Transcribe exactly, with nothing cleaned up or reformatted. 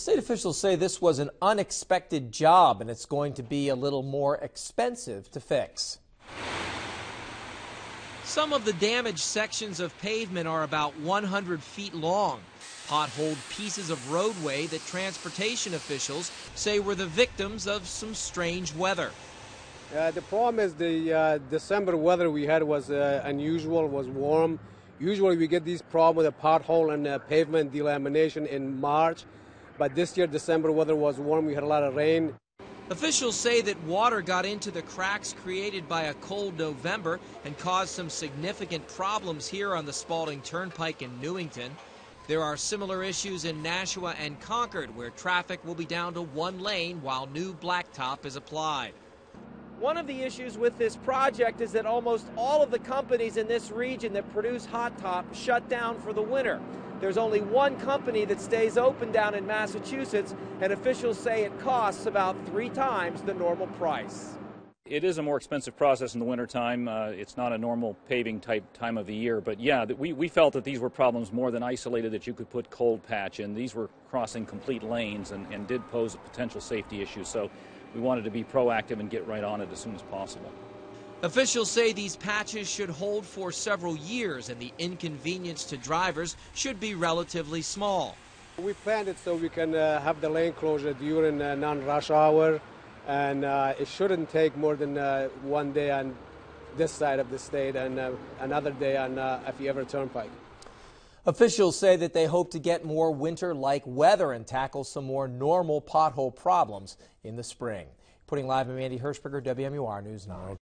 State officials say this was an unexpected job and it's going to be a little more expensive to fix. Some of the damaged sections of pavement are about one hundred feet long. Potholed pieces of roadway that transportation officials say were the victims of some strange weather. Uh, the problem is the uh, December weather we had was uh, unusual, was warm. Usually we get these problems with a pothole and uh, pavement delamination in March, but this year December weather was warm, we had a lot of rain. Officials say that water got into the cracks created by a cold November and caused some significant problems here on the Spalding Turnpike in Newington. There are similar issues in Nashua and Concord, where traffic will be down to one lane while new blacktop is applied. One of the issues with this project is that almost all of the companies in this region that produce hot top shut down for the winter. There's only one company that stays open down in Massachusetts, and officials say it costs about three times the normal price. It is a more expensive process in the wintertime. Uh, it's not a normal paving type time of the year. But yeah, we, we felt that these were problems more than isolated that you could put cold patch in. These were crossing complete lanes and, and did pose a potential safety issue. So we wanted to be proactive and get right on it as soon as possible. Officials say these patches should hold for several years and the inconvenience to drivers should be relatively small. We planned it so we can uh, have the lane closure during uh, non-rush hour. And uh, it shouldn't take more than uh, one day on this side of the state and uh, another day on uh, F E Ever Turnpike. Officials say that they hope to get more winter-like weather and tackle some more normal pothole problems in the spring. Putting live in Mandy Hirschberger, W M U R News nine.